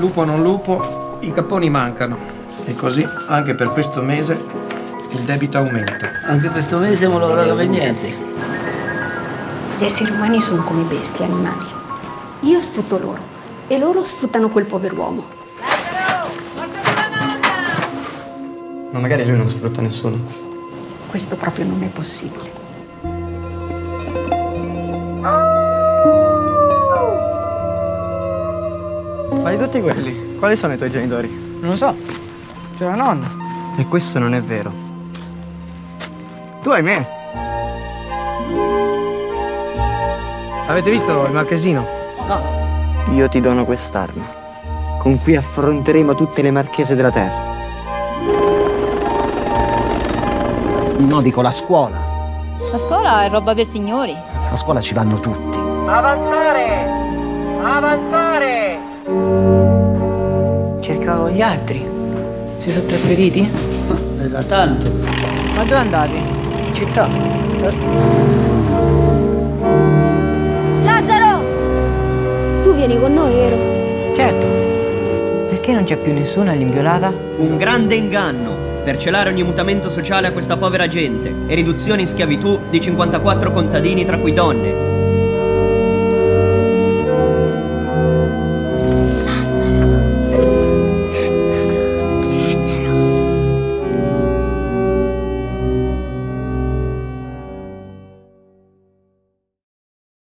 lupo o non lupo, i capponi mancano. E così, anche per questo mese, il debito aumenta. Anche questo mese siamo lavorato per niente. Gli esseri umani sono come bestie, animali. Io sfrutto loro e loro sfruttano quel pover'uomo. Ma magari lui non sfrutta nessuno. Questo proprio non è possibile. Ma di tutti quelli, quali sono i tuoi genitori? Non lo so, c'è la nonna. E questo non è vero. Tu hai me. Avete visto il marchesino? No. Io ti dono quest'arma, con cui affronteremo tutte le marchese della terra. No, dico la scuola. La scuola è roba per signori. A scuola ci vanno tutti. Avanzare! Avanzare! Cercavo gli altri. Si sono trasferiti? È da tanto. Ma dove andate? In città. Lazzaro! Tu vieni con noi, vero? Certo. Perché non c'è più nessuno all'inviolata? Un grande inganno per celare ogni mutamento sociale a questa povera gente e riduzione in schiavitù di 54 contadini, tra cui donne,